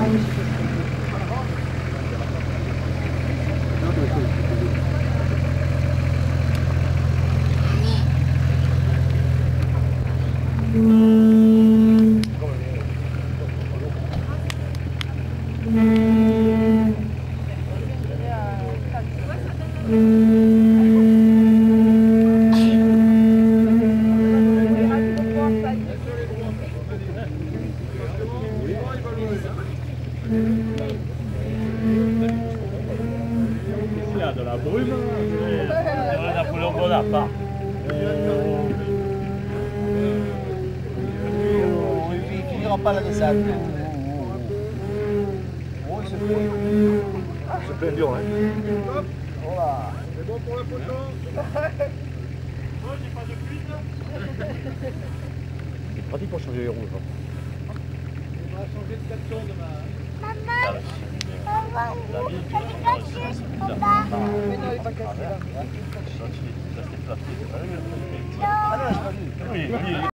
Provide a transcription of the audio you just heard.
Il y a de la brume, c'est Napoléon Bonaparte. Il finira pas la descente. Oh, il se fait. C'est plein dur, hein. Voilà. C'est bon pour la photo? Moi, j'ai pas de cuite. C'est pratique pour changer les roues. On va changer de caption demain. Maman, La vie, tu elle est cassée, papa. Mais non, il est pas cassé là. Ça s'est flatté, c'est pas le Ah non, je pas vu. Oui, oui.